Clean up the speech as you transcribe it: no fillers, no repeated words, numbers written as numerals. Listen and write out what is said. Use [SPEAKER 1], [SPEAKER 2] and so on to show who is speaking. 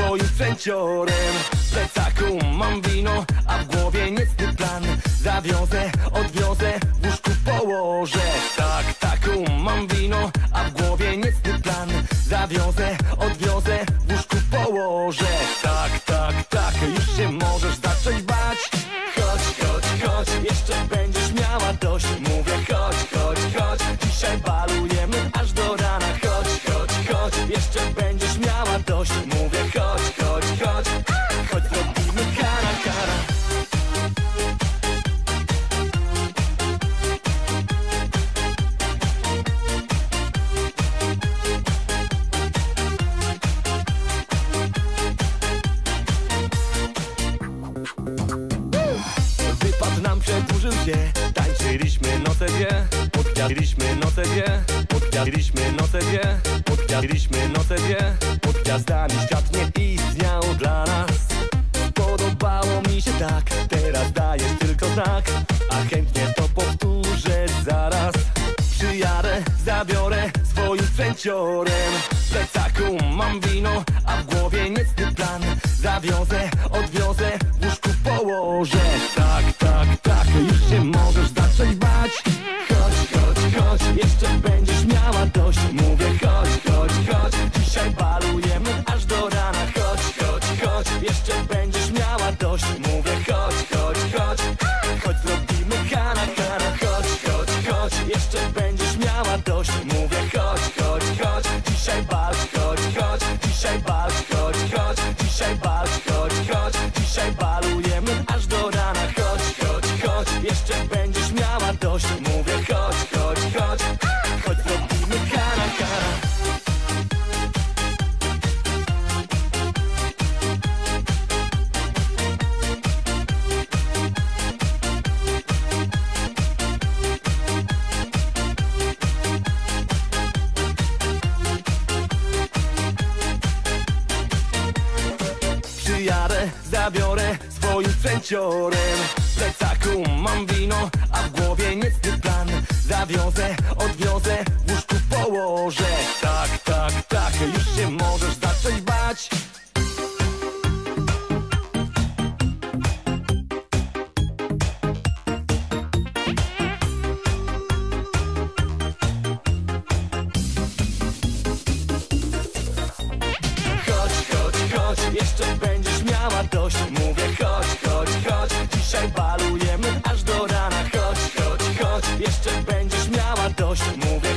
[SPEAKER 1] swoim sprzęciorem. W plecaku mam wino, a w głowie niecny plan. Zawiozę, odwiozę, w łóżku położę. Tak, taką mam wino, a w głowie niecny plan. Zawiozę, odwiozę, w łóżku położę. Tak, tak, tak, już się możesz zacząć bać. Chodź, chodź, chodź, jeszcze będziesz miała dość. Mówię chodź, chodź, chodź, dzisiaj balujemy aż do rana. Chodź, chodź, chodź, jeszcze będziesz miała dość. Mówię chodź, chodź, chodź, chodź zrobimy kara, kara. Wypad nam przedłużył się, tańczyliśmy noce dwie, podkradliśmy noce dwie, podkradliśmy noce dwie, podkradliśmy noce dwie. Pod gwiazdami świat nie istniał dla nas. Podobało mi się tak, teraz dajesz tylko znak, a chętnie to powtórzę zaraz. Przyjadę, zabiorę swoim sprzęciorem. W plecaku mam wino, a w głowie niecny plan. Zawiozę, odwiozę, w łóżku położę. Tak, tak, tak, już się możesz zacząć bać. Chodź, chodź, chodź, jeszcze będziesz miała dość. Mówię chodź, chodź, chodź, dzisiaj balujemy aż do rana. Chodź, chodź, chodź, jeszcze będziesz miała dość. Mówię chodź, chodź, chodź, chodź zrobimy kana, kana. Chodź, chodź, chodź, jeszcze będziesz miała dość. Mówię chodź, chodź, chodź, dzisiaj bal, chodź, chodź, dzisiaj bal, chodź, chodź, dzisiaj bal, chodź, chodź, dzisiaj balujemy aż do rana. Chodź, chodź, chodź, jeszcze będziesz miała dość. Mówię chodź, chodź, chodź, chodź zrobimy kana, kana. Przyjadę, zabiorę swoim sprzęciorem. W plecaku mam wino, a w głowie niecny plan. Zawiozę, odwiozę, w łóżku położę. Tak, tak, tak, już się możesz zacząć bać. Chodź, chodź, chodź, jeszcze będziesz miała dość. Mówię chodź, chodź, chodź, dzisiaj balujemy aż do rana. Chodź, chodź, chodź, jeszcze będziesz miała dość. Mówię